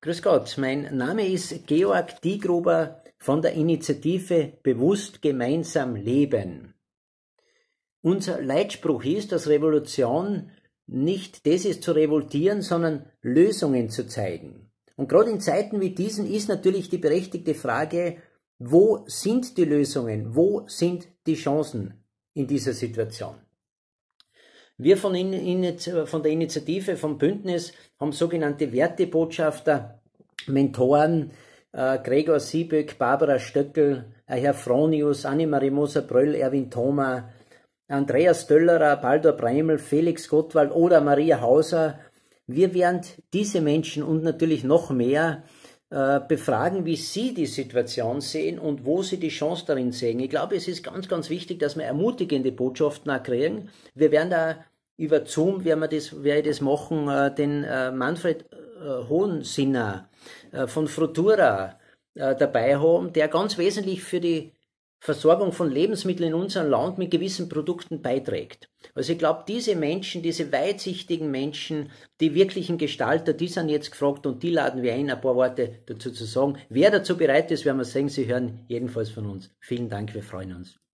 Grüß Gott, mein Name ist Georg Diegruber von der Initiative Bewusst gemeinsam leben. Unser Leitspruch ist, dass Revolution nicht das ist zu revoltieren, sondern Lösungen zu zeigen. Und gerade in Zeiten wie diesen ist natürlich die berechtigte Frage, wo sind die Lösungen, wo sind die Chancen in dieser Situation? Wir von der Initiative, vom Bündnis, haben sogenannte Wertebotschafter, Mentoren, Gregor Sieböck, Barbara Stöckel, Herr Fronius, Annemarie Moser-Bröll, Erwin Thoma, Andreas Döllerer, Baldur Breimel, Felix Gottwald oder Maria Hauser. Wir werden diese Menschen und natürlich noch mehr befragen, wie sie die Situation sehen und wo sie die Chance darin sehen. Ich glaube, es ist ganz, ganz wichtig, dass wir ermutigende Botschaften auch kriegen. Wir werden da über Zoom, werde ich das machen, den Manfred Hohensinner von Frutura dabei haben, der ganz wesentlich für die Versorgung von Lebensmitteln in unserem Land mit gewissen Produkten beiträgt. Also ich glaube, diese Menschen, diese weitsichtigen Menschen, die wirklichen Gestalter, die sind jetzt gefragt und die laden wir ein, ein paar Worte dazu zu sagen. Wer dazu bereit ist, werden wir sehen, Sie hören jedenfalls von uns. Vielen Dank, wir freuen uns.